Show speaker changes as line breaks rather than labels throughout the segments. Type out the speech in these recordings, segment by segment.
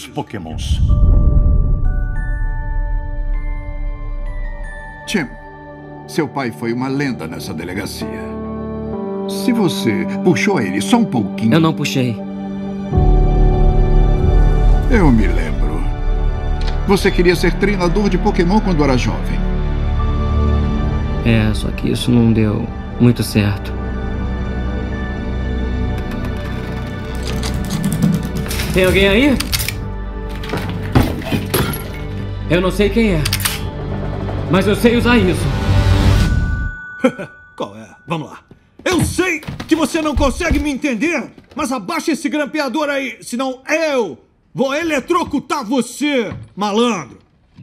Os Pokémons.
Tim, seu pai foi uma lenda nessa delegacia. Se você puxou ele só um pouquinho...
Eu não puxei.
Eu me lembro. Você queria ser treinador de Pokémon quando era jovem.
É, só que isso não deu muito certo. Tem alguém aí? Eu não sei quem é, mas eu sei usar isso.
Qual é? Vamos lá. Eu sei que você não consegue me entender, mas abaixa esse grampeador aí, senão eu vou eletrocutar você, malandro.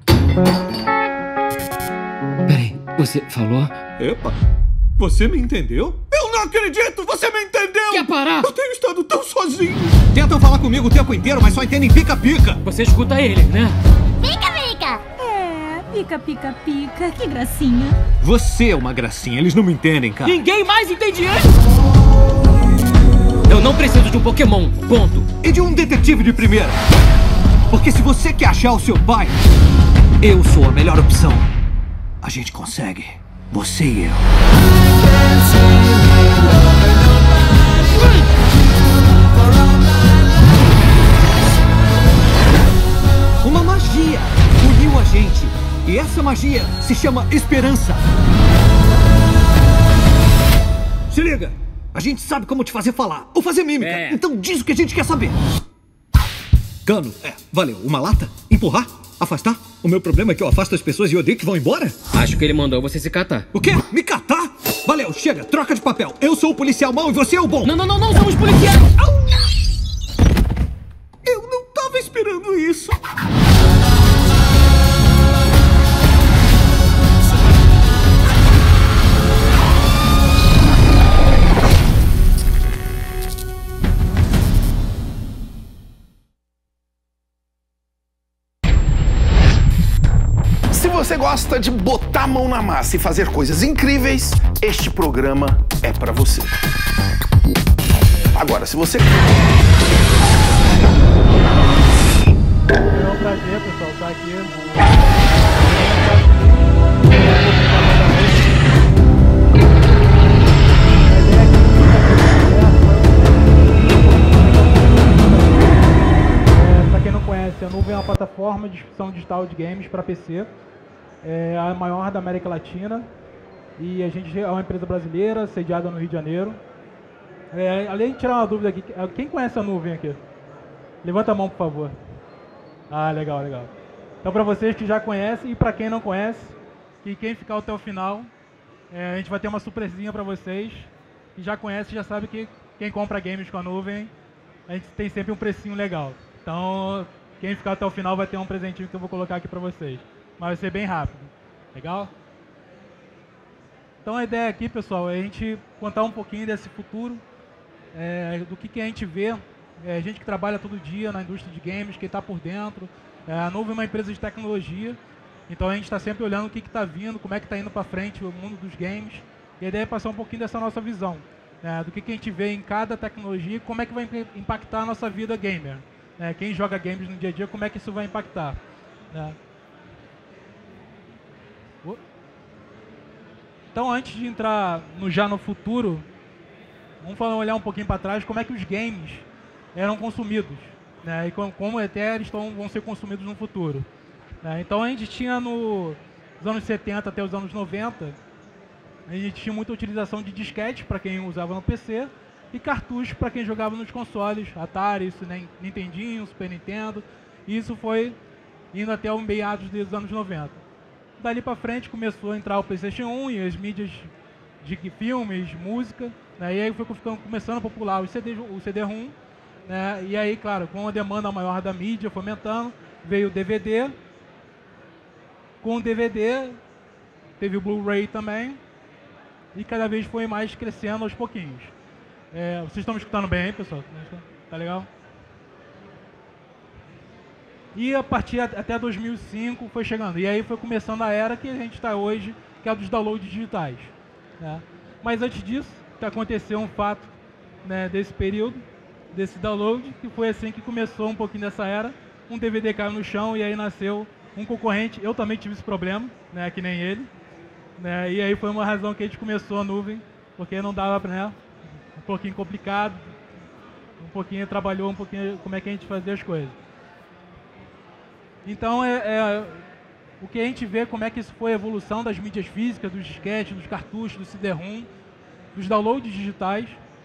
Peraí, você falou?
Epa, você me entendeu? Eu não acredito, você me entendeu!
Quer parar?
Eu tenho estado tão sozinho. Tentam falar comigo o tempo inteiro, mas só entendem pica-pica.
Você escuta ele, né?
Pica, pica!
É, pica, pica, pica. Que gracinha.
Você é uma gracinha, eles não me entendem, cara.
Ninguém mais entende isso! Eu não preciso de um Pokémon, ponto.
E de um detetive de primeira. Porque se você quer achar o seu pai, eu sou a melhor opção. A gente consegue. Você e eu. Uma magia uniu a gente. E essa magia se chama esperança. Se liga, a gente sabe como te fazer falar ou fazer mímica.
É.
Então diz o que a gente quer saber. Cano, valeu. Uma lata? Empurrar? Afastar? O meu problema é que eu afasto as pessoas e odeio que vão embora?
Acho que ele mandou você se catar.
O quê? Me catar? Valeu, chega, troca de papel. Eu sou o policial mau e você é o bom.
Não, não, não, não, somos policiais!
Eu não tava esperando isso.
Se você gosta de botar a mão na massa e fazer coisas incríveis, este programa é pra você. Agora, se você...
É um prazer, pessoal, estar aqui. Para quem não conhece, a Nuvem é uma plataforma de distribuição digital de games para PC. É a maior da América Latina. E a gente é uma empresa brasileira, sediada no Rio de Janeiro. Além de tirar uma dúvida aqui, quem conhece a Nuvem aqui? Levanta a mão, por favor. Ah, legal, legal. Então, para vocês que já conhecem e para quem não conhece, que quem ficar até o final, a gente vai ter uma surpresinha para vocês. Que já conhece, já sabe que quem compra games com a Nuvem, a gente tem sempre um precinho legal. Então, quem ficar até o final vai ter um presentinho que eu vou colocar aqui para vocês. Mas vai ser bem rápido. Legal? Então, a ideia aqui, pessoal, é a gente contar um pouquinho desse futuro, do que a gente vê. A gente que trabalha todo dia na indústria de games, que está por dentro. A Nuvem é uma empresa de tecnologia, então a gente está sempre olhando o que está vindo, como é que está indo para frente o mundo dos games. E a ideia é passar um pouquinho dessa nossa visão, do que a gente vê em cada tecnologia e como é que vai impactar a nossa vida gamer. Quem joga games no dia a dia, como é que isso vai impactar. Então, antes de entrar já no futuro, vamos olhar um pouquinho para trás como é que os games eram consumidos, e como até eles vão ser consumidos no futuro. Então, a gente tinha nos anos 70 até os anos 90, a gente tinha muita utilização de disquete para quem usava no PC e cartuchos para quem jogava nos consoles, Atari, Nintendinho, Super Nintendo. E isso foi indo até os meados dos anos 90. Dali para frente começou a entrar o PlayStation 1 e as mídias de filmes, música, e aí foi começando a popular o CD-ROM, e aí, claro, com a demanda maior da mídia fomentando, veio o DVD. Com o DVD teve o Blu-ray também, e cada vez foi mais crescendo aos pouquinhos. Vocês estão me escutando bem aí, pessoal? Tá legal? E a partir até 2005 foi chegando. E aí foi começando a era que a gente está hoje, que é a dos downloads digitais. Mas antes disso, aconteceu um fato desse período, desse download, que foi assim que começou um pouquinho dessa era, um DVD caiu no chão e aí nasceu um concorrente. Eu também tive esse problema, né, que nem ele. Né, e aí foi uma razão que a gente começou a nuvem, porque não dava para, né, um pouquinho complicado, um pouquinho trabalhou um pouquinho como é que a gente fazia as coisas. Então o que a gente vê como é que isso foi a evolução das mídias físicas, dos disquetes, dos cartuchos, do CD-ROM, dos downloads digitais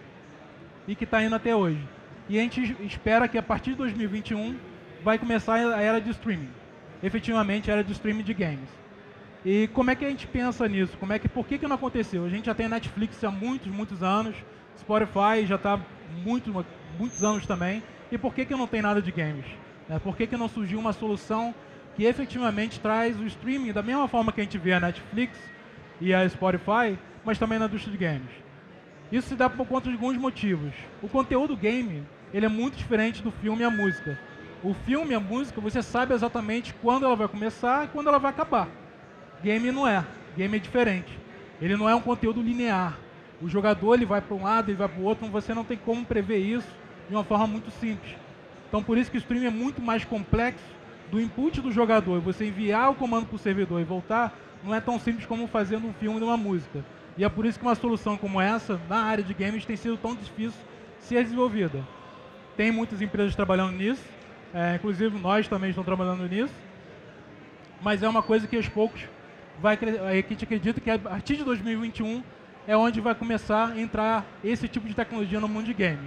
e que está indo até hoje. E a gente espera que a partir de 2021 vai começar a era de streaming, efetivamente a era de streaming de games. E como é que a gente pensa nisso? Por que não aconteceu? A gente já tem Netflix há muitos anos, Spotify já está muitos anos também, e por que não tem nada de games? Por que não surgiu uma solução que efetivamente traz o streaming da mesma forma que a gente vê a Netflix e a Spotify, mas também na indústria de games? Isso se dá por conta de alguns motivos. O conteúdo game, ele é muito diferente do filme e a música. O filme e a música, você sabe exatamente quando ela vai começar e quando ela vai acabar. Game não é. Game é diferente. Ele não é um conteúdo linear. O jogador ele vai para um lado, ele vai para o outro, você não tem como prever isso de uma forma muito simples. Então por isso que o streaming é muito mais complexo do input do jogador. Você enviar o comando para o servidor e voltar, não é tão simples como fazer num filme ou numa música. E é por isso que uma solução como essa, na área de games, tem sido tão difícil ser desenvolvida. Tem muitas empresas trabalhando nisso, inclusive nós também estamos trabalhando nisso, mas é uma coisa que aos poucos a gente acredita que a partir de 2021 é onde vai começar a entrar esse tipo de tecnologia no mundo de games.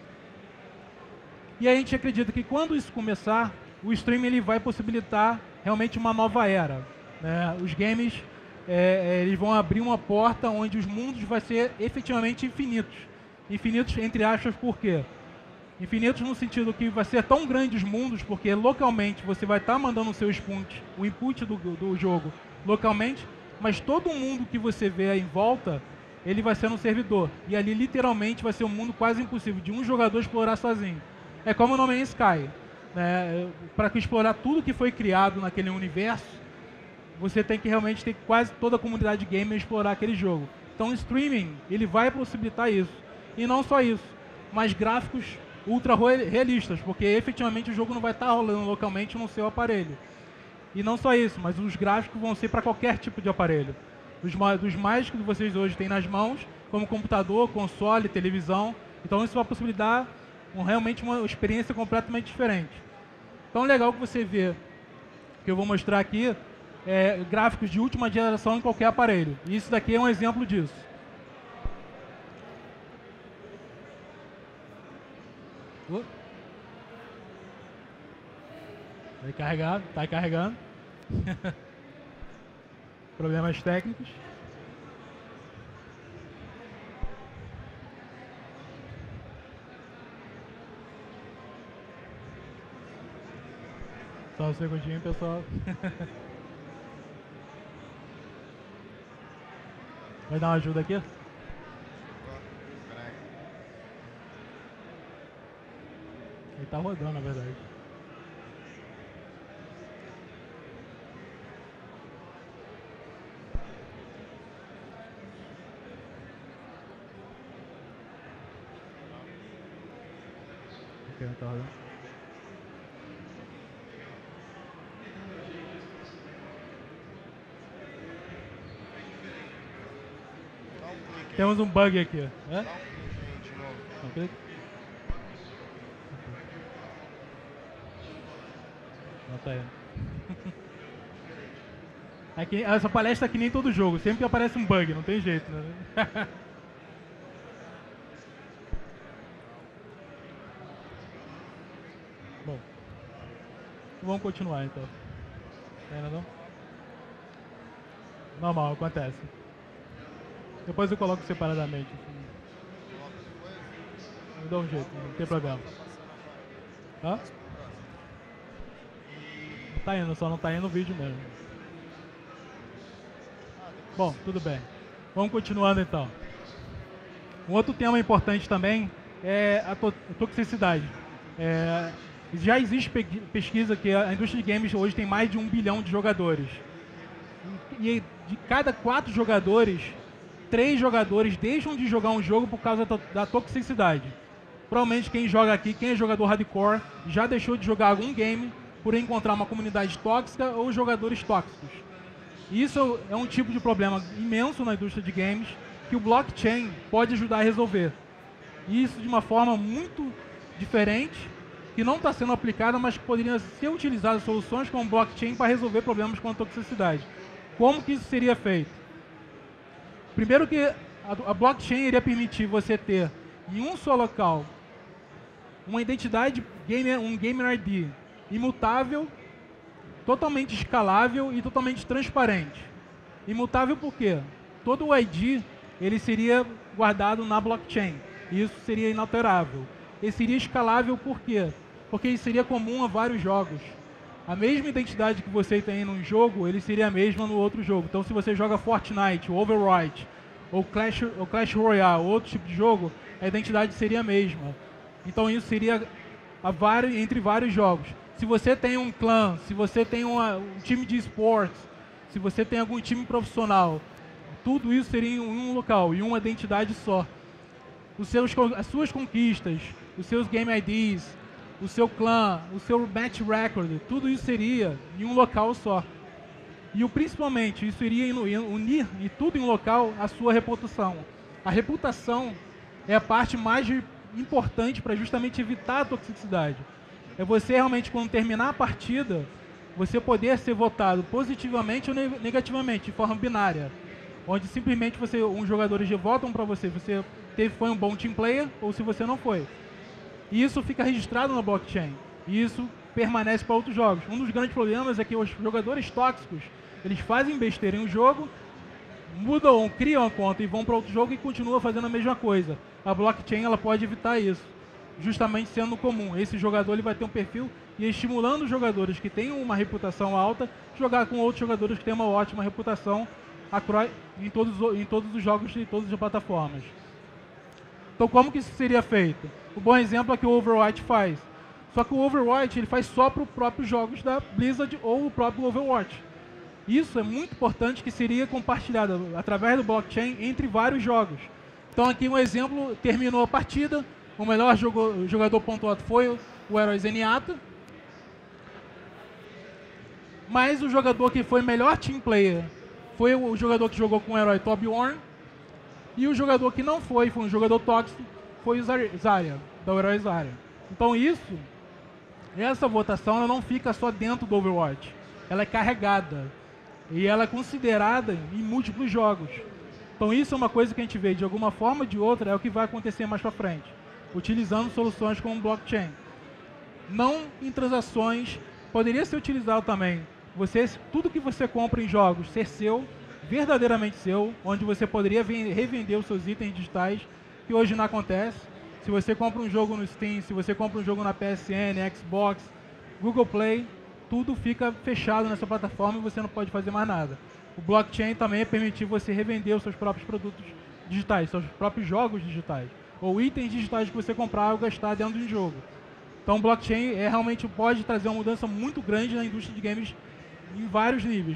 E a gente acredita que quando isso começar, o streaming ele vai possibilitar realmente uma nova era. Né? Os games eles vão abrir uma porta onde os mundos vão ser efetivamente infinitos. Infinitos entre aspas, por quê? Infinitos no sentido que vai ser tão grande os mundos, porque localmente você vai estar mandando o seu input do jogo localmente, mas todo mundo que você vê aí em volta, ele vai ser no servidor. E ali literalmente vai ser um mundo quase impossível de um jogador explorar sozinho. É como o No Man's Sky. Né? Para explorar tudo que foi criado naquele universo, você tem que realmente ter quase toda a comunidade gamer explorar aquele jogo. Então o streaming ele vai possibilitar isso. E não só isso, mas gráficos ultra realistas, porque efetivamente o jogo não vai estar rolando localmente no seu aparelho. E não só isso, mas os gráficos vão ser para qualquer tipo de aparelho. Dos mais que vocês hoje têm nas mãos, como computador, console, televisão. Então isso vai possibilitar realmente uma experiência completamente diferente. Então legal que você vê, que eu vou mostrar aqui, gráficos de última geração em qualquer aparelho. E isso daqui é um exemplo disso. Vai carregar, está carregando. Problemas técnicos. Só um segundinho, pessoal. Vai dar uma ajuda aqui? Ele tá rodando, na verdade. Ok, tá rodando. Temos um bug aqui. É? Okay. Não tá indo. Aqui, essa palestra é que nem todo jogo, sempre aparece um bug, não tem jeito, né? Bom, vamos continuar então. Ainda não? Normal, acontece. Depois eu coloco separadamente. Me dá um jeito, não tem problema. Hã? Tá indo, só não tá indo no vídeo mesmo. Bom, tudo bem. Vamos continuando então. Um outro tema importante também é a toxicidade. Já existe pesquisa que a indústria de games hoje tem mais de 1 bilhão de jogadores. E de cada 4 jogadores, 3 jogadores deixam de jogar um jogo por causa da toxicidade. Provavelmente quem joga aqui, quem é jogador hardcore, já deixou de jogar algum game por encontrar uma comunidade tóxica ou jogadores tóxicos. Isso é um tipo de problema imenso na indústria de games que o blockchain pode ajudar a resolver. Isso de uma forma muito diferente, que não está sendo aplicada, mas que poderiam ser utilizadas soluções como blockchain para resolver problemas com a toxicidade. Como que isso seria feito? Primeiro que a blockchain iria permitir você ter em um só local uma identidade, um Gamer ID imutável, totalmente escalável e totalmente transparente. Imutável por quê? Todo o ID ele seria guardado na blockchain. E isso seria inalterável. Ele seria escalável por quê? Porque ele seria comum a vários jogos. A mesma identidade que você tem num jogo, ele seria a mesma no outro jogo. Então se você joga Fortnite, Overwatch, ou Clash Royale, ou outro tipo de jogo, a identidade seria a mesma. Então isso seria entre vários jogos. Se você tem um clã, se você tem um time de esportes, se você tem algum time profissional, tudo isso seria em um local, em uma identidade só. As suas conquistas, os seus Game IDs, o seu clã, o seu match record, tudo isso seria em um local só. E principalmente, isso iria unir e tudo em um local a sua reputação. A reputação é a parte mais importante para justamente evitar a toxicidade. É você realmente, quando terminar a partida, você poder ser votado positivamente ou negativamente, de forma binária. Onde simplesmente uns jogadores votam para você, foi um bom team player ou se você não foi. E isso fica registrado na blockchain. E isso permanece para outros jogos. Um dos grandes problemas é que os jogadores tóxicos, eles fazem besteira em um jogo, mudam, criam a conta e vão para outro jogo e continuam fazendo a mesma coisa. A blockchain ela pode evitar isso, justamente sendo comum. Esse jogador ele vai ter um perfil e estimulando os jogadores que têm uma reputação alta, jogar com outros jogadores que têm uma ótima reputação em todos os jogos e todas as plataformas. Então como que isso seria feito? O bom exemplo é que o Overwatch faz. Só que o Overwatch ele faz só para os próprios jogos da Blizzard ou o próprio Overwatch. Isso é muito importante que seria compartilhado através do blockchain entre vários jogos. Então aqui um exemplo, terminou a partida, o melhor jogador pontuado foi o Herói Zenyatta. Mas o jogador que foi melhor team player foi o jogador que jogou com o Herói Torbjorn. E o jogador que não foi um jogador tóxico, foi o Zarya, da Herói Zarya. Então essa votação ela não fica só dentro do Overwatch. Ela é carregada. E ela é considerada em múltiplos jogos. Então isso é uma coisa que a gente vê de alguma forma ou de outra, é o que vai acontecer mais para frente. Utilizando soluções como blockchain. Não em transações, poderia ser utilizado também. Tudo que você compra em jogos ser seu, verdadeiramente seu, onde você poderia revender os seus itens digitais, que hoje não acontece. Se você compra um jogo no Steam, se você compra um jogo na PSN, Xbox, Google Play, tudo fica fechado nessa plataforma e você não pode fazer mais nada. O blockchain também é permitir você revender os seus próprios produtos digitais, seus próprios jogos digitais, ou itens digitais que você comprar ou gastar dentro de um jogo. Então o blockchain realmente pode trazer uma mudança muito grande na indústria de games em vários níveis.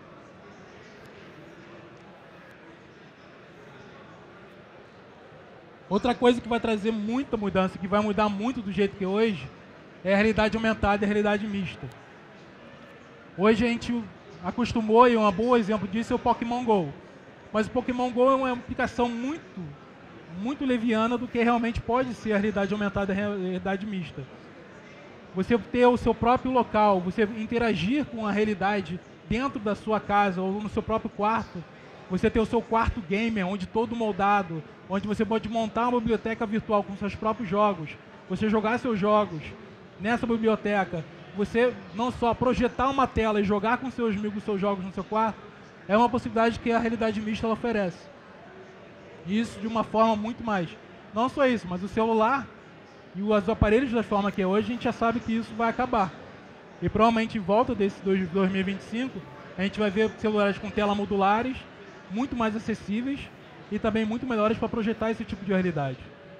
Outra coisa que vai trazer muita mudança, que vai mudar muito do jeito que é hoje, é a realidade aumentada e a realidade mista. Hoje a gente acostumou, e um bom exemplo disso é o Pokémon GO. Mas o Pokémon GO é uma aplicação muito leviana do que realmente pode ser a realidade aumentada e a realidade mista. Você ter o seu próprio local, você interagir com a realidade dentro da sua casa ou no seu próprio quarto, você ter o seu quarto gamer, onde todo moldado, onde você pode montar uma biblioteca virtual com seus próprios jogos, você jogar seus jogos nessa biblioteca, você não só projetar uma tela e jogar com seus amigos seus jogos no seu quarto, é uma possibilidade que a realidade mista ela oferece. Isso de uma forma muito mais. Não só isso, mas o celular e os aparelhos da forma que é hoje, a gente já sabe que isso vai acabar. E provavelmente em volta desse 2025, a gente vai ver celulares com tela modulares, muito mais acessíveis e também muito melhores para projetar esse tipo de realidade.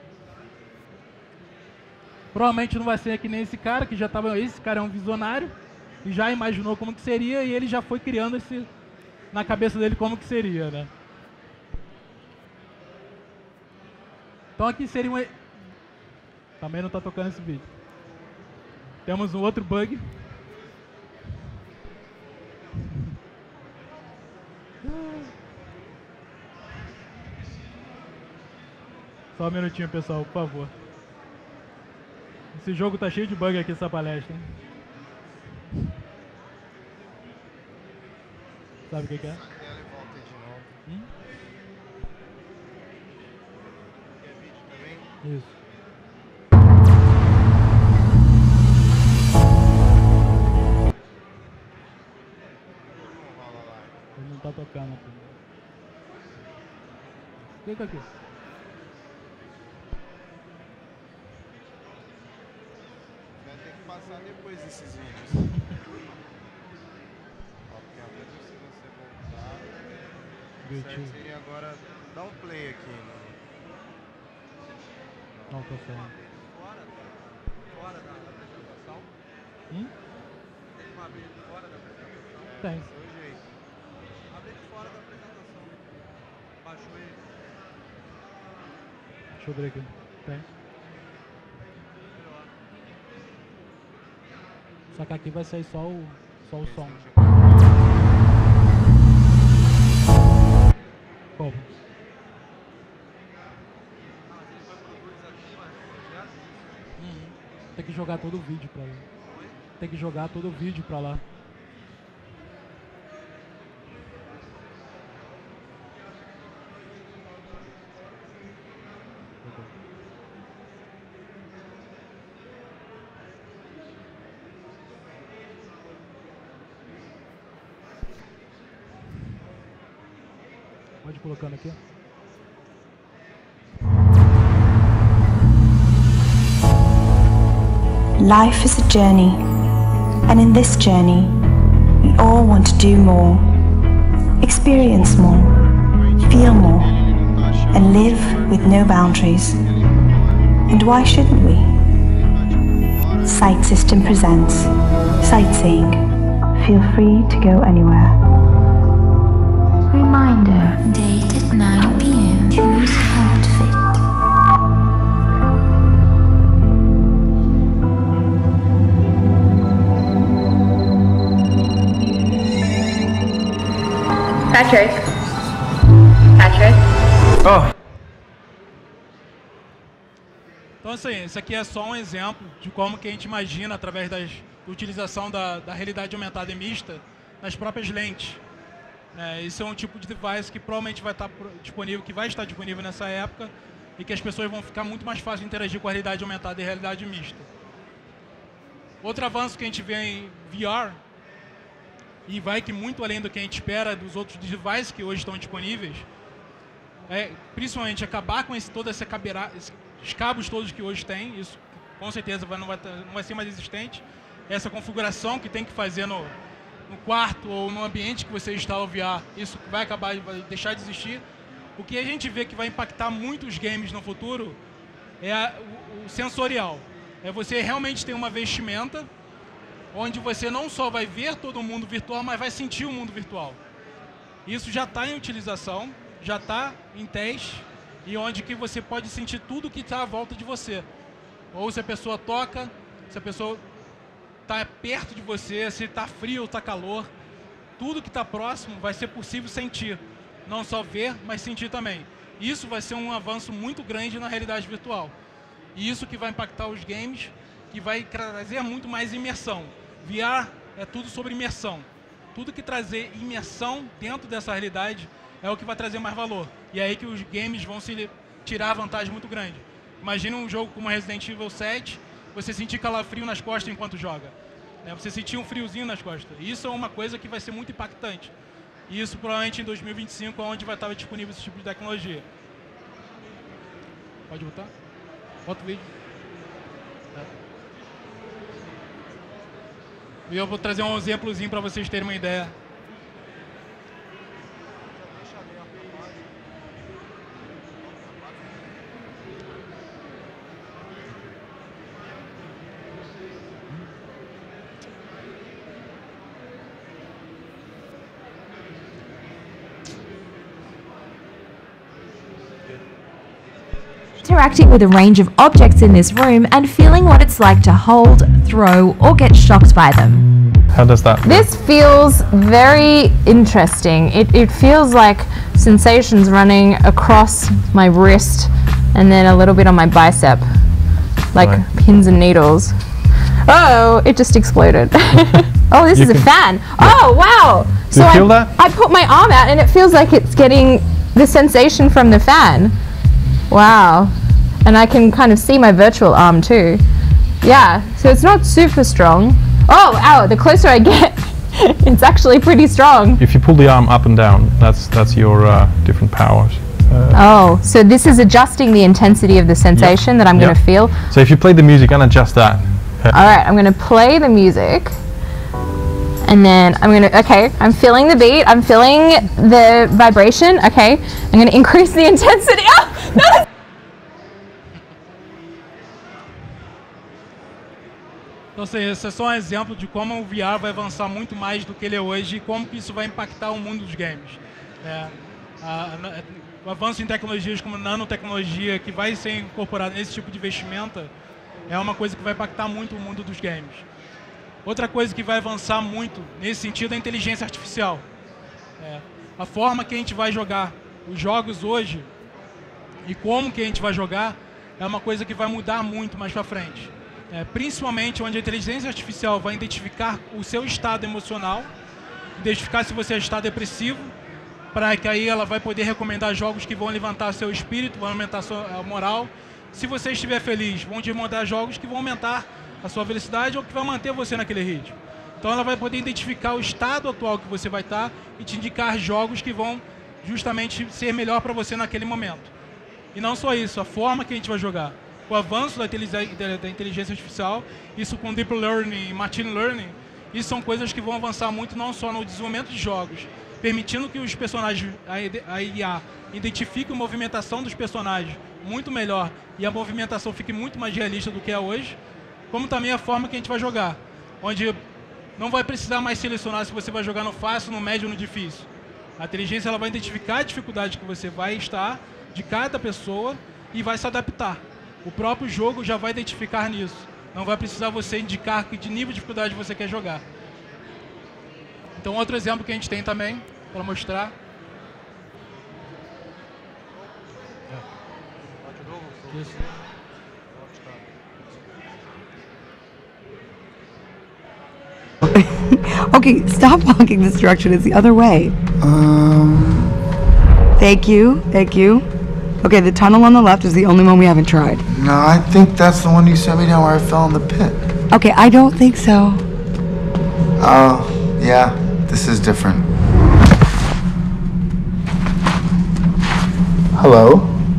Provavelmente não vai ser que nem esse cara, que já estava... Esse cara é um visionário e já imaginou como que seria e ele já foi criando na cabeça dele como que seria, né? Então aqui seria Também não tá tocando esse vídeo. Temos um outro bug. Só um minutinho, pessoal, por favor. Esse jogo tá cheio de bug aqui, essa palestra, hein? Sabe o que é? Isso. Ele não tá tocando aqui. Clica aqui.
Vai ter que passar depois desses vídeos. Ó, porque às vezes se você voltar, certo seria agora dar um play aqui.
Não, tô falando.
Fora da apresentação?
Tem
uma abrir fora da apresentação?
Tem.
Esse é o jeito. Abre fora da apresentação. Baixou ele.
Deixa eu ver aqui. Tem. Só que aqui vai sair só o som. Como? Tem que jogar todo o vídeo pra lá. Tem que jogar todo o vídeo pra lá. Pode ir colocando aqui.
Life is a journey, and in this journey, we all want to do more, experience more, feel more, and live with no boundaries. And why shouldn't we? Sight System presents Sightseeing. Feel free to go anywhere. Reminder, date at 9 p.m. Choose outfit.
Patrick. Oh.
Então assim, esse aqui é só um exemplo de como que a gente imagina através da utilização da realidade aumentada e mista nas próprias lentes. Esse é um tipo de device que provavelmente vai estar disponível, que vai estar disponível nessa época e que as pessoas vão ficar muito mais fácil de interagir com a realidade aumentada e realidade mista. Outro avanço que a gente vê em VR, e vai que muito além do que a gente espera dos outros devices que hoje estão disponíveis, é principalmente acabar com esses cabos todos que hoje tem. Isso com certeza não vai ser mais existente. Essa configuração que tem que fazer no quarto ou no ambiente que você instala o VR, isso vai deixar de existir. O que a gente vê que vai impactar muito os games no futuro é o sensorial. É você realmente ter uma vestimenta onde você não só vai ver todo o mundo virtual, mas vai sentir o mundo virtual. Isso já está em utilização, já está em teste, e onde que você pode sentir tudo que está à volta de você. Ou se a pessoa toca, se a pessoa está perto de você, se está frio ou está calor, tudo que está próximo vai ser possível sentir. Não só ver, mas sentir também. Isso vai ser um avanço muito grande na realidade virtual. E isso que vai impactar os games, que vai trazer muito mais imersão. VR é tudo sobre imersão. Tudo que trazer imersão dentro dessa realidade é o que vai trazer mais valor. E é aí que os games vão se tirar vantagem muito grande. Imagina um jogo como Resident Evil 7, você sentir calafrio nas costas enquanto joga. Você sentir um friozinho nas costas. Isso é uma coisa que vai ser muito impactante. E isso provavelmente em 2025 é onde vai estar disponível esse tipo de tecnologia. Pode botar? Bota o vídeo. E eu vou trazer um exemplozinho para vocês terem uma ideia.
interacting with a range of objects in this room and feeling what it's like to hold, throw, or get shocked by them.
How does that feel?
This feels very interesting. It feels like sensations running across my wrist and then a little bit on my bicep, like pins and needles. Oh, it just exploded. Oh, this is a fan. Oh, wow.
Do you feel that?
I put my arm out and it feels like it's getting the sensation from the fan. Wow. And I can kind of see my virtual arm too. Yeah, so it's not super strong. Oh, ow, the closer I get, it's actually pretty strong.
If you pull the arm up and down, that's your different powers.
Oh, so this is adjusting the intensity of the sensation that I'm going to feel.
So if you play the music and adjust that.
All right, I'm going to play the music. And then I'm going to, okay, I'm feeling the beat. I'm feeling the vibration. Okay, I'm going to increase the intensity. Oh, no!
Então, assim, esse é só um exemplo de como o VR vai avançar muito mais do que ele é hoje e como que isso vai impactar o mundo dos games. O avanço em tecnologias como nanotecnologia, que vai ser incorporado nesse tipo de vestimenta, é uma coisa que vai impactar muito o mundo dos games. Outra coisa que vai avançar muito nesse sentido é a inteligência artificial. A forma que a gente vai jogar os jogos hoje e como que a gente vai jogar é uma coisa que vai mudar muito mais para frente. Principalmente onde a inteligência artificial vai identificar o seu estado emocional, identificar se você está depressivo, para que aí ela vai poder recomendar jogos que vão levantar seu espírito, vão aumentar a sua moral. Se você estiver feliz, vão te mandar jogos que vão aumentar a sua velocidade ou que vai manter você naquele ritmo. Então ela vai poder identificar o estado atual que você vai estar e te indicar jogos que vão justamente ser melhor para você naquele momento. E não só isso, a forma que a gente vai jogar. O avanço da inteligência artificial, isso com Deep Learning e Machine Learning, isso são coisas que vão avançar muito não só no desenvolvimento de jogos, permitindo que os personagens, a IA, identifique a movimentação dos personagens muito melhor e a movimentação fique muito mais realista do que é hoje, como também a forma que a gente vai jogar, onde não vai precisar mais selecionar se você vai jogar no fácil, no médio ou no difícil. A inteligência ela vai identificar a dificuldade que você vai estar de cada pessoa e vai se adaptar. O próprio jogo já vai identificar nisso. Não vai precisar você indicar que de nível de dificuldade você quer jogar. Então, outro exemplo que a gente tem também, para mostrar. Isso.
Okay, stop walking this direction. It's the other way. Thank you. Thank you. Okay, the tunnel on the left is the only one we haven't tried.
No, I think that's the one you sent me down where I fell in the pit.
Okay, I don't think so.
Oh, yeah, this is different. Hello?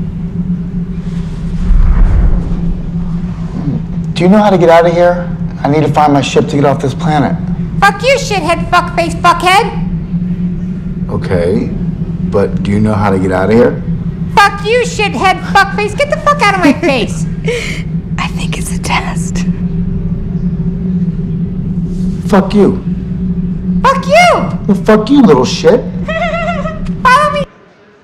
Do you know how to get out of here? I need to find my ship to get off this planet.
Fuck you, shithead, fuckface, fuckhead!
Okay, but do you know how to get out of here?
Fuck you, shithead, fuckface! Get the fuck out of my face!
I think it's a test.
Fuck you.
Fuck you!
Well, fuck you, little shit.
Follow me!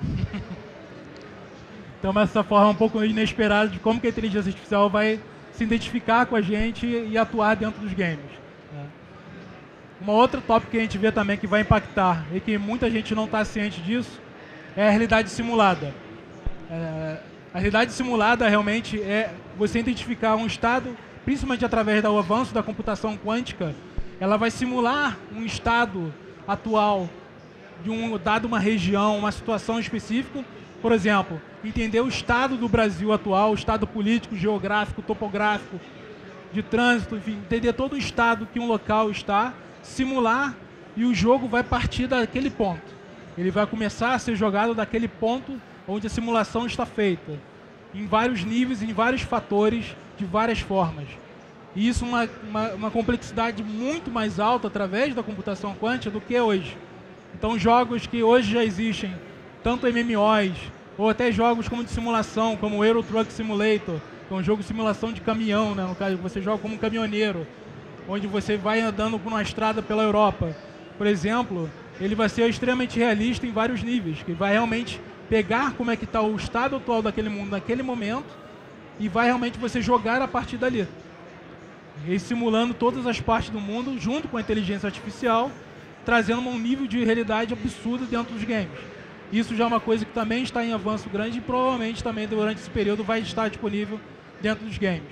Então, essa forma um pouco inesperada de como que a inteligência artificial vai se identificar com a gente e atuar dentro dos games. Uma outra tópico que a gente vê também que vai impactar e que muita gente não está ciente disso é a realidade simulada. A realidade simulada realmente é você identificar um estado, principalmente através do avanço da computação quântica, ela vai simular um estado atual de dado uma região, uma situação específica. Por exemplo, entender o estado do Brasil atual, o estado político, geográfico, topográfico, de trânsito, enfim, entender todo o estado que um local está, simular, e o jogo vai partir daquele ponto. Ele vai começar a ser jogado daquele ponto onde a simulação está feita, em vários níveis, em vários fatores, de várias formas. E isso é uma complexidade muito mais alta através da computação quântica do que hoje. Então, jogos que hoje já existem, tanto MMOs, ou até jogos como de simulação, como o Euro Truck Simulator, que é um jogo de simulação de caminhão, né? No caso, você joga como um caminhoneiro, onde você vai andando por uma estrada pela Europa. Por exemplo, ele vai ser extremamente realista em vários níveis, que vai realmente pegar como é que está o estado atual daquele mundo naquele momento e vai realmente você jogar a partir dali. E simulando todas as partes do mundo junto com a inteligência artificial, trazendo um nível de realidade absurdo dentro dos games. Isso já é uma coisa que também está em avanço grande e provavelmente também durante esse período vai estar disponível dentro dos games.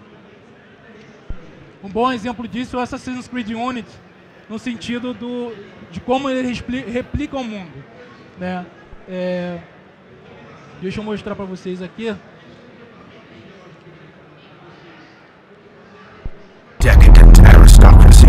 Um bom exemplo disso é o Assassin's Creed Unity, no sentido de como ele replica o mundo, né? Deixa eu mostrar para vocês aqui.
Decadent aristocracy.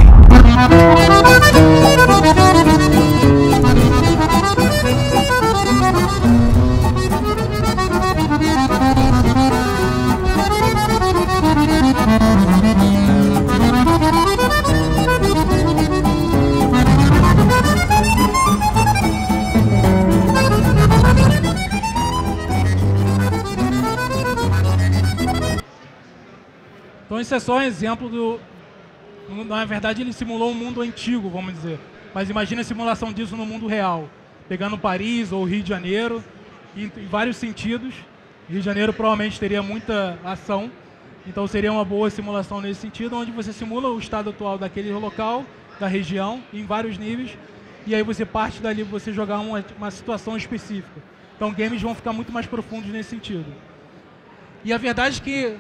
Então isso é só um exemplo na verdade ele simulou um mundo antigo, vamos dizer. Mas imagina a simulação disso no mundo real. Pegando Paris ou Rio de Janeiro, em vários sentidos. Rio de Janeiro provavelmente teria muita ação. Então seria uma boa simulação nesse sentido, onde você simula o estado atual daquele local, da região, em vários níveis. E aí você parte dali para você jogar uma situação específica. Então games vão ficar muito mais profundos nesse sentido. E a verdade é que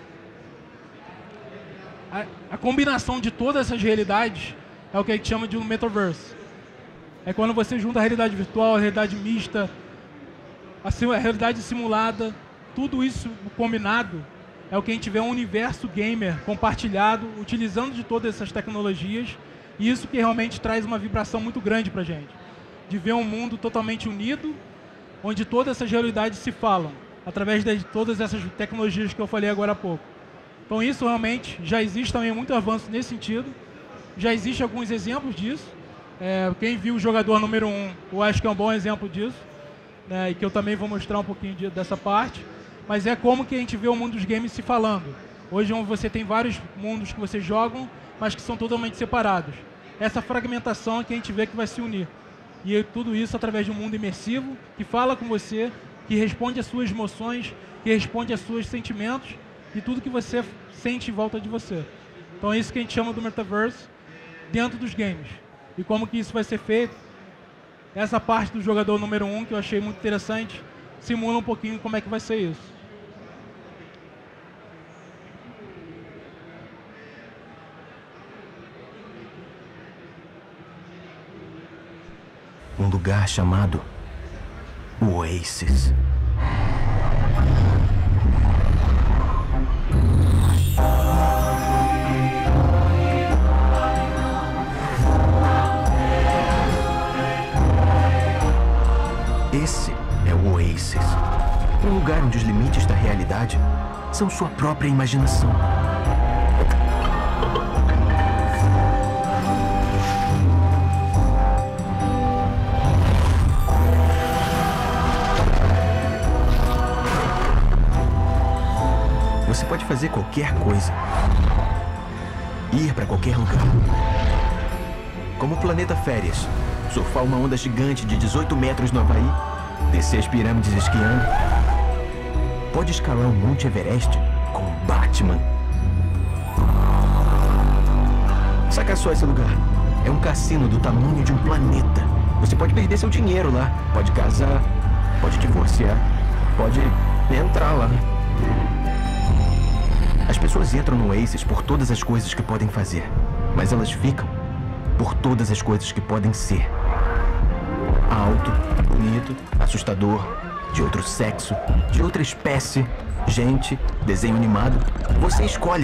a combinação de todas essas realidades é o que a gente chama de um metaverse. É quando você junta a realidade virtual, a realidade mista, a realidade simulada, tudo isso combinado é o que a gente vê um universo gamer compartilhado, utilizando de todas essas tecnologias, e isso que realmente traz uma vibração muito grande pra gente. De ver um mundo totalmente unido, onde todas essas realidades se falam, através de todas essas tecnologias que eu falei agora há pouco. Então isso realmente, já existe também muito avanço nesse sentido, já existem alguns exemplos disso. Quem viu o jogador número 1, eu acho que é um bom exemplo disso, né, e que eu também vou mostrar um pouquinho dessa parte, mas é como que a gente vê o mundo dos games se falando. Hoje você tem vários mundos que vocês jogam, mas que são totalmente separados. Essa fragmentação é que a gente vê que vai se unir. E tudo isso através de um mundo imersivo, que fala com você, que responde às suas emoções, que responde aos seus sentimentos, e tudo que você sente em volta de você. Então é isso que a gente chama do metaverse dentro dos games. E como que isso vai ser feito? Essa parte do jogador número 1, que eu achei muito interessante, simula um pouquinho como é que vai ser isso.
Um lugar chamado Oasis. Esse é o Oasis. Um lugar onde os limites da realidade são sua própria imaginação. Você pode fazer qualquer coisa. Ir para qualquer lugar. Como o planeta Férias. Surfar uma onda gigante de 18 metros no Havaí, descer as pirâmides esquiando. Pode escalar o Monte Everest com o Batman. Saca só esse lugar. É um cassino do tamanho de um planeta. Você pode perder seu dinheiro lá, pode casar, pode divorciar, pode entrar lá. As pessoas entram no Oasis por todas as coisas que podem fazer, mas elas ficam por todas as coisas que podem ser. Alto, bonito, assustador, de outro sexo, de outra espécie, gente, desenho animado. Você escolhe.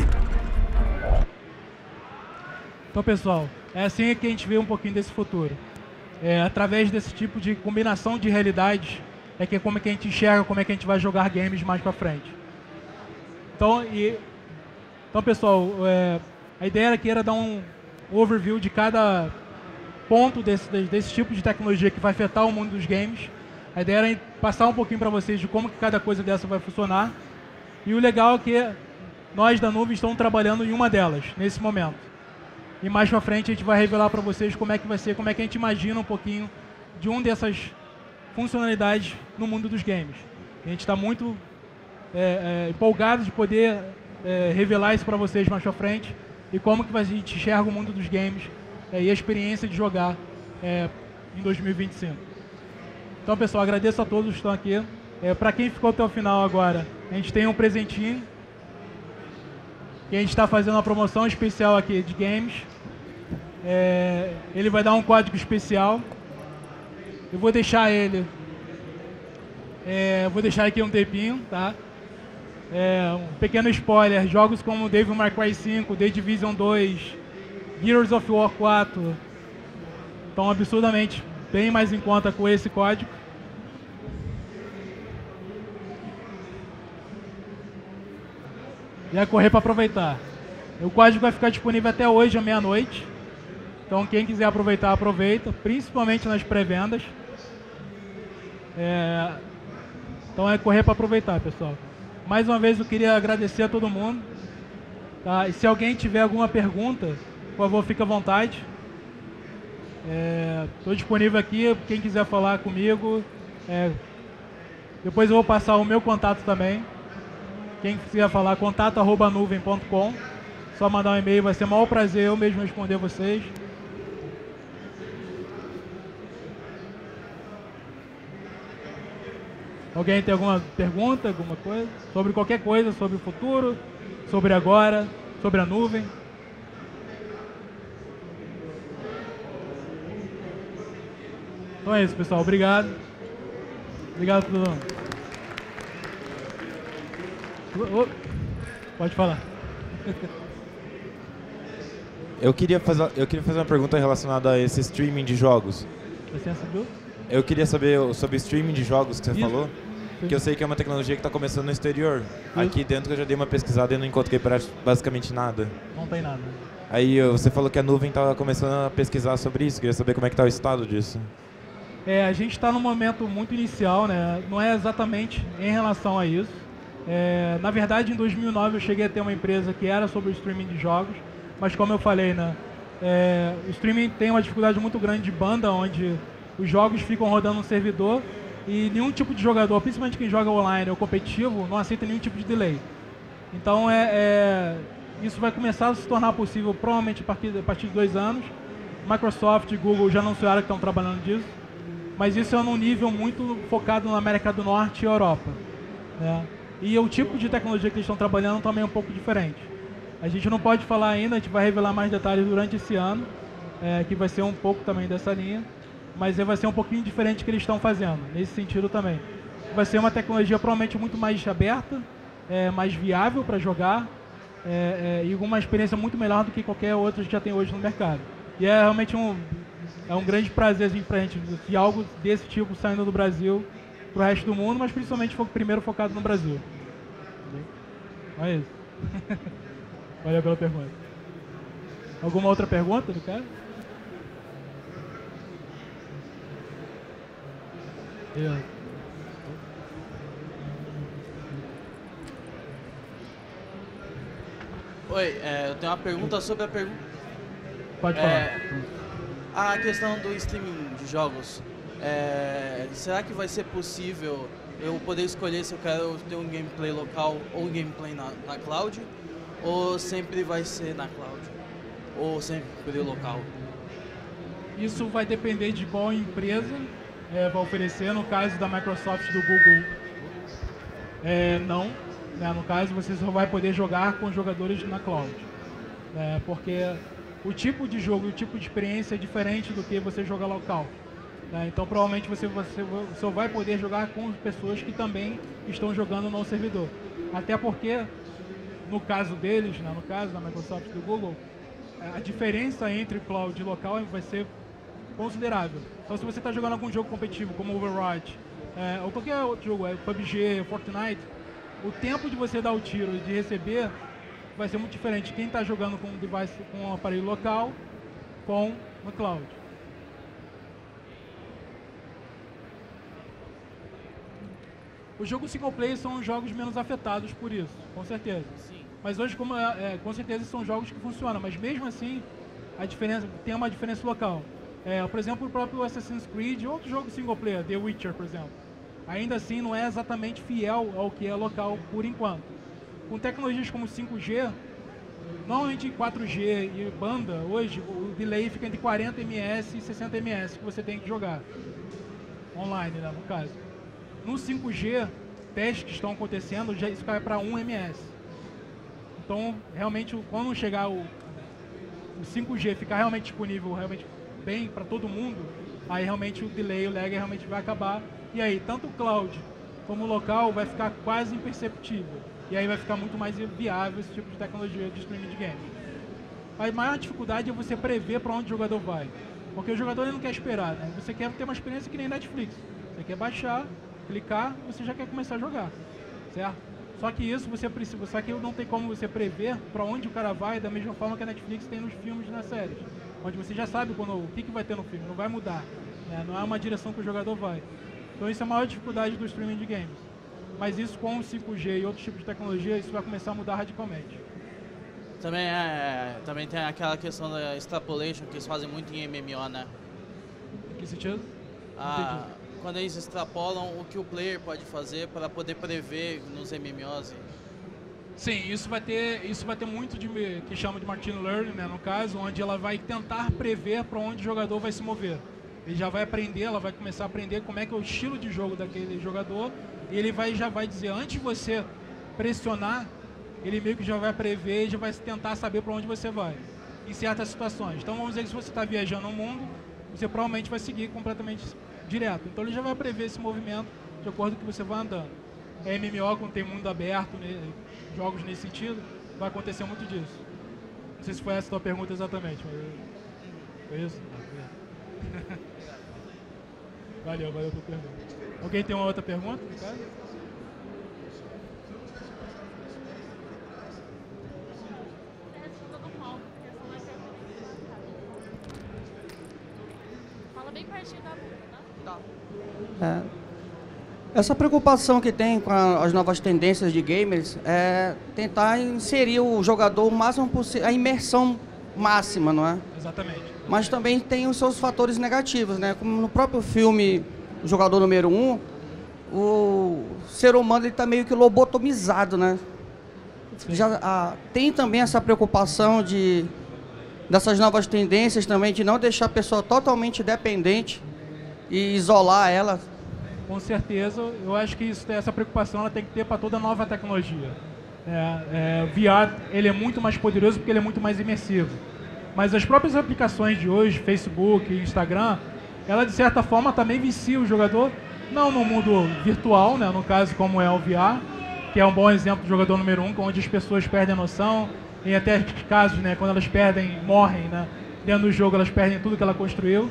Então, pessoal, é assim que a gente vê um pouquinho desse futuro. Através desse tipo de combinação de realidades, como é que a gente enxerga, como é que a gente vai jogar games mais pra frente. Então, pessoal, a ideia aqui era dar um overview de cada ponto desse tipo de tecnologia que vai afetar o mundo dos games. A ideia era passar um pouquinho para vocês de como que cada coisa dessa vai funcionar. E o legal é que nós da Nuvem estamos trabalhando em uma delas, nesse momento. E mais para frente a gente vai revelar para vocês como é que vai ser, como é que a gente imagina um pouquinho de um dessas funcionalidades no mundo dos games. A gente está muito empolgado de poder revelar isso para vocês mais pra frente e como que a gente enxerga o mundo dos games e a experiência de jogar em 2025. Então, pessoal, agradeço a todos que estão aqui. Para quem ficou até o final agora, a gente tem um presentinho que a gente está fazendo uma promoção especial aqui de games. Ele vai dar um código especial. Eu vou deixar ele. Vou deixar aqui um tempinho, tá? Um pequeno spoiler: jogos como Devil May Cry 5, The Division 2, Gears of War 4 estão absurdamente bem mais em conta com esse código. E é correr para aproveitar. O código vai ficar disponível até hoje à meia-noite. Então quem quiser aproveitar, aproveita, principalmente nas pré-vendas. Então é correr para aproveitar, pessoal. Mais uma vez eu queria agradecer a todo mundo. Tá? E se alguém tiver alguma pergunta, por favor, fique à vontade. Estou disponível aqui, quem quiser falar comigo. Depois eu vou passar o meu contato também. Quem quiser falar, contato@nuvem.com. Só mandar um e-mail, vai ser o maior prazer eu mesmo responder vocês. Alguém tem alguma pergunta, alguma coisa? Sobre qualquer coisa, sobre o futuro, sobre agora, sobre a nuvem? Então é isso, pessoal. Obrigado. Obrigado por todo mundo. Pode falar.
Eu queria fazer uma pergunta relacionada a esse streaming de jogos.
Licença, Bill?
Eu queria saber sobre streaming de jogos que você falou. Que eu sei que é uma tecnologia que está começando no exterior. Aqui dentro eu já dei uma pesquisada e não encontrei basicamente nada.
Não tem nada.
Aí você falou que a nuvem está começando a pesquisar sobre isso. Queria saber como é que está o estado disso.
A gente está num momento muito inicial, né? Não é exatamente em relação a isso. Na verdade, em 2009 eu cheguei a ter uma empresa que era sobre o streaming de jogos. Mas como eu falei, né? O streaming tem uma dificuldade muito grande de banda, onde os jogos ficam rodando no servidor e nenhum tipo de jogador, principalmente quem joga online ou competitivo, não aceita nenhum tipo de delay. Então isso vai começar a se tornar possível provavelmente a partir de 2 anos. Microsoft e Google já anunciaram que estão trabalhando disso, mas isso é num nível muito focado na América do Norte e Europa, né? E o tipo de tecnologia que eles estão trabalhando também é um pouco diferente. A gente não pode falar ainda, a gente vai revelar mais detalhes durante esse ano, que vai ser um pouco também dessa linha. Mas vai ser um pouquinho diferente do que eles estão fazendo, nesse sentido também. Vai ser uma tecnologia provavelmente muito mais aberta, mais viável para jogar, e uma experiência muito melhor do que qualquer outra que já tem hoje no mercado. E é realmente um grande prazer assim, para a gente de algo desse tipo saindo do Brasil para o resto do mundo, mas principalmente primeiro focado no Brasil. É isso. Valeu pela pergunta. Alguma outra pergunta do cara?
Oi, eu tenho uma pergunta sobre a pergunta.
Pode falar.
A questão do streaming de jogos. Será que vai ser possível eu poder escolher se eu quero ter um gameplay local ou um gameplay na cloud? Ou sempre vai ser na cloud? Ou sempre local?
Isso vai depender de qual empresa vai oferecer. No caso da Microsoft e do Google, não. No caso, você só vai poder jogar com jogadores na cloud. Porque o tipo de jogo, o tipo de experiência é diferente do que você jogar local. Então, provavelmente, você só vai poder jogar com pessoas que também estão jogando no servidor. Até porque, no caso deles, no caso da Microsoft e do Google, a diferença entre cloud e local vai ser considerável. Então, se você está jogando algum jogo competitivo, como Overwatch, ou qualquer outro jogo, PUBG, Fortnite, o tempo de você dar o tiro e de receber vai ser muito diferente. Quem está jogando com um device, com um aparelho local, com no cloud. Os jogos single player são os jogos menos afetados por isso, com certeza.
Sim.
Mas hoje, com certeza, são jogos que funcionam. Mas mesmo assim, a diferença tem uma diferença local. Por exemplo, o próprio Assassin's Creed e outros jogos single player, The Witcher, por exemplo. Ainda assim, não é exatamente fiel ao que é local por enquanto. Com tecnologias como 5G, normalmente 4G e banda, hoje, o delay fica entre 40 ms e 60 ms que você tem que jogar. Online, né, no caso. No 5G, testes que estão acontecendo, já isso cai para 1 ms. Então, realmente, quando chegar o 5G ficar realmente disponível, realmente bem para todo mundo, aí realmente o delay, o lag realmente vai acabar. E aí, tanto o cloud como o local vai ficar quase imperceptível. E aí vai ficar muito mais viável esse tipo de tecnologia de streaming de game. A maior dificuldade é você prever para onde o jogador vai. Porque o jogador ele não quer esperar, né? Você quer ter uma experiência que nem Netflix. Você quer baixar, clicar, você já quer começar a jogar, certo? Só que isso você precisa, só que não tem como você prever para onde o cara vai da mesma forma que a Netflix tem nos filmes e nas séries. Onde você já sabe o que vai ter no filme, não vai mudar, né? Não é uma direção que o jogador vai. Então isso é a maior dificuldade do streaming de games. Mas isso com o 5G e outros tipos de tecnologia, isso vai começar a mudar radicalmente.
Também tem aquela questão da extrapolation que eles fazem muito em MMO, né?
Em que sentido?
Quando eles extrapolam o que o player pode fazer para poder prever nos MMOs.
Sim, isso vai ter muito de que chama de machine learning, né, no caso, onde ela vai tentar prever para onde o jogador vai se mover. Ele já vai aprender, ela vai começar a aprender como é que é o estilo de jogo daquele jogador, e ele já vai dizer, antes de você pressionar, ele meio que já vai prever e já vai tentar saber para onde você vai, em certas situações. Então vamos dizer que se você está viajando no mundo, você provavelmente vai seguir completamente direto. Então ele já vai prever esse movimento de acordo com o que você vai andando. MMO, quando tem mundo aberto, jogos nesse sentido, vai acontecer muito disso. Não sei se foi essa a tua pergunta exatamente, mas foi isso? Valeu pela pergunta. Alguém tem uma outra pergunta, Ricardo?
Fala bem pertinho da boca, tá?
Essa preocupação que tem com as novas tendências de gamers é tentar inserir o jogador o máximo possível, a imersão máxima, não é?
Exatamente.
Mas também tem os seus fatores negativos, né? Como no próprio filme O Jogador Número 1, o ser humano está meio que lobotomizado, né? Tem também essa preocupação dessas novas tendências também, de não deixar a pessoa totalmente dependente e isolar ela.
Com certeza, eu acho que essa preocupação ela tem que ter para toda nova tecnologia. O VR ele é muito mais poderoso porque ele é muito mais imersivo. Mas as próprias aplicações de hoje, Facebook, Instagram, ela de certa forma também vicia o jogador, não no mundo virtual, né, no caso como é o VR, que é um bom exemplo do jogador número 1, onde as pessoas perdem a noção, em até casos, né, quando elas morrem, né, dentro do jogo, elas perdem tudo que ela construiu.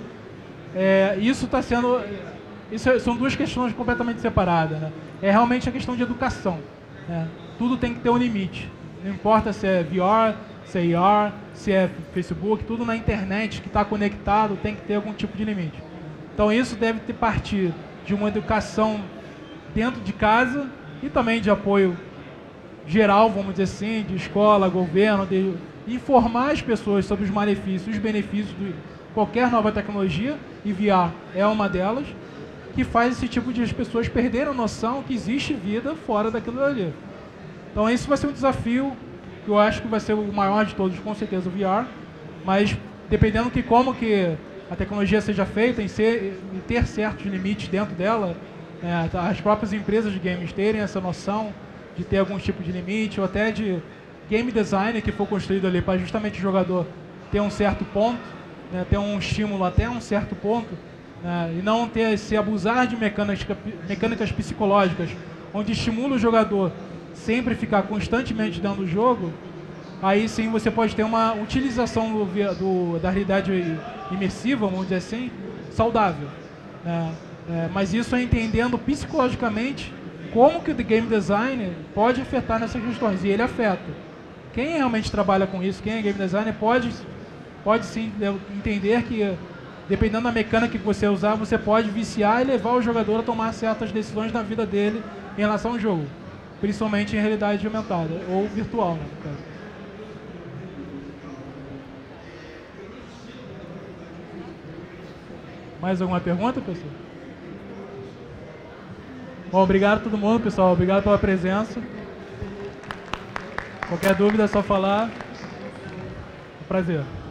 São duas questões completamente separadas, né? É realmente a questão de educação, né? Tudo tem que ter um limite. Não importa se é VR, se é AR, se é Facebook, tudo na internet que está conectado tem que ter algum tipo de limite. Então isso deve ter partir de uma educação dentro de casa e também de apoio geral, vamos dizer assim, de escola, governo, de informar as pessoas sobre os malefícios, os benefícios de qualquer nova tecnologia, e VR é uma delas, que faz esse tipo de as pessoas perderem a noção que existe vida fora daquilo ali. Então isso vai ser um desafio que eu acho que vai ser o maior de todos, com certeza, o VR, mas dependendo de como que a tecnologia seja feita, em ter certos limites dentro dela, as próprias empresas de games terem essa noção de ter algum tipo de limite, ou até de game design que for construído ali para justamente o jogador ter um certo ponto, né, ter um estímulo até um certo ponto, e não se abusar de mecânicas psicológicas, onde estimula o jogador sempre ficar constantemente dentro do jogo, aí sim você pode ter uma utilização da realidade imersiva, vamos dizer assim, saudável. Mas isso é entendendo psicologicamente como que o game design pode afetar nessas questões, e ele afeta. Quem realmente trabalha com isso, quem é game designer, pode sim entender que, dependendo da mecânica que você usar, você pode viciar e levar o jogador a tomar certas decisões na vida dele em relação ao jogo, principalmente em realidade aumentada, ou virtual, né, no caso. Mais alguma pergunta, pessoal? Bom, obrigado a todo mundo, pessoal. Obrigado pela presença. Qualquer dúvida é só falar. Prazer.